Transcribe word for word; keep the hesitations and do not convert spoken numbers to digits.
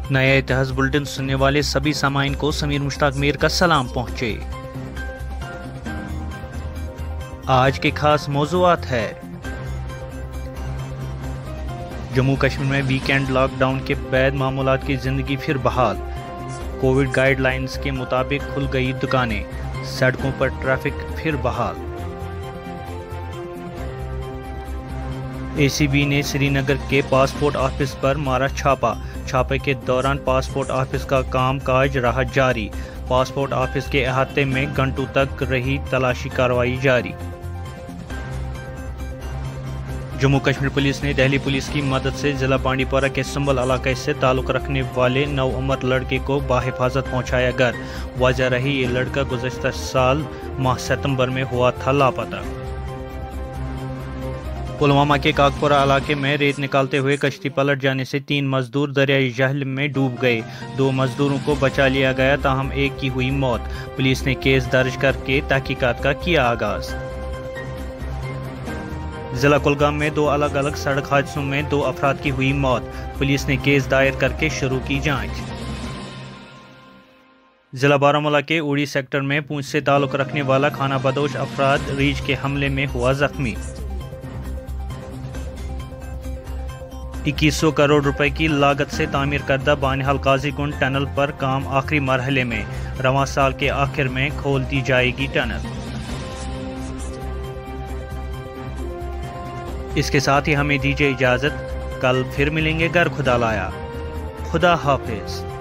نیا اتحاد بلٹن سننے والے سبھی سامعین کو سمیر مشتاق میر کا سلام پہنچے۔ آج کے خاص موضوعات ہے: جموں کشمیر میں ویکینڈ لاک ڈاؤن کے بعد معمولات کی زندگی پھر بحال، کووڈ گائیڈ لائنز کے مطابق کھل گئی دکانیں، سڑکوں پر ٹریفک پھر بحال۔ اے سی بی نے سری نگر کے پاسپورٹ آفس پر مارا چھاپہ، چھاپے کے دوران پاسپورٹ آفس کا کام کاج رہا جاری، پاسپورٹ آفس کے احاطے میں گھنٹوں تک رہی تلاشی کارروائی جاری۔ جموں کشمیر پولیس نے دہلی پولیس کی مدد سے ضلع بانڈی پورہ کے سنبل علاقے سے تعلق رکھنے والے نوعمر لڑکے کو بحفاظت پہنچایا گھر، وجہ رہی یہ لڑکا گزشتہ سال ماہ ستمبر میں ہوا تھا لاپتہ۔ پلوامہ کے کاکپورہ علاقے میں ریت نکالتے ہوئے کشتی پلٹ جانے سے تین مزدور دریائے جہلم میں ڈوب گئے، دو مزدوروں کو بچا لیا گیا تاہم ایک کی ہوئی موت، پولیس نے کیس درج کر کے تحقیقات کا کیا آغاز۔ ضلع کلگام میں دو الگ الگ سڑک حادثوں میں دو افراد کی ہوئی موت، پولیس نے کیس دائر کر کے شروع کی جانچ۔ ضلع بارہمولہ کے اوڑی سیکٹر میں پونچھ سے تعلق رکھنے والا خانہ بدوش افراد ریچھ کے حملے میں ہوا زخمی۔ اکیس سو کروڑ روپے کی لاگت سے تعمیر کردہ بانہال قاضی کنڈ ٹنل پر کام آخری مرحلے میں، رواں سال کے آخر میں کھول دی جائے گی ٹنل۔ اس کے ساتھ ہی ہمیں دیجیے اجازت، کل پھر ملیں گے گر خدا لایا، خدا حافظ۔